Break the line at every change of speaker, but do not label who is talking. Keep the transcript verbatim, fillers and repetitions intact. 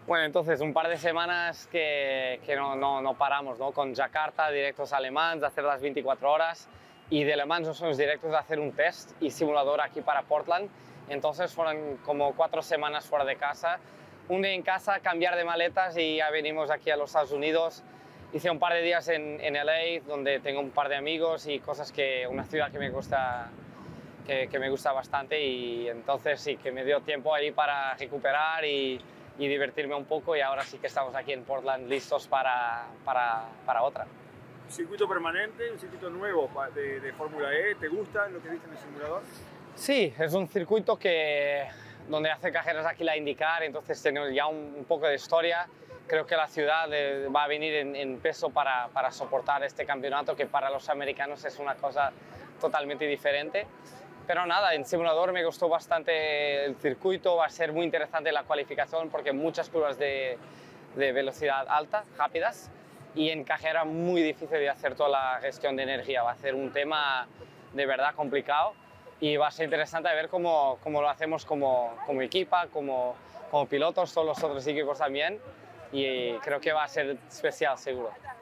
Bueno, entonces un par de semanas que, que no, no, no paramos, ¿no? Con Jakarta, directos a Le Mans, de hacer las veinticuatro horas, y de Le Mans nos fuimos directos a hacer un test y simulador aquí para Portland. Entonces fueron como cuatro semanas fuera de casa, un día en casa, cambiar de maletas y ya venimos aquí a los Estados Unidos. Hice un par de días en, en L A, donde tengo un par de amigos y cosas que, una ciudad que me gusta, que, que me gusta bastante, y entonces sí que me dio tiempo ahí para recuperar y, y divertirme un poco, y ahora sí que estamos aquí en Portland listos para, para, para otra.
Un circuito permanente, un circuito nuevo de, de Fórmula E, ¿te gusta lo que viste en el simulador?
Sí, es un circuito que, donde hace carreras aquí la IndyCar, entonces tenemos ya un, un poco de historia. Creo que la ciudad eh, va a venir en, en peso para, para soportar este campeonato, que para los americanos es una cosa totalmente diferente. Pero nada, en simulador me gustó bastante el circuito, va a ser muy interesante la cualificación porque muchas curvas de, de velocidad alta, rápidas, y en carrera muy difícil de hacer toda la gestión de energía. Va a ser un tema de verdad complicado y va a ser interesante ver cómo, cómo lo hacemos como, como equipa, como, como pilotos, todos los otros equipos también, y creo que va a ser especial seguro.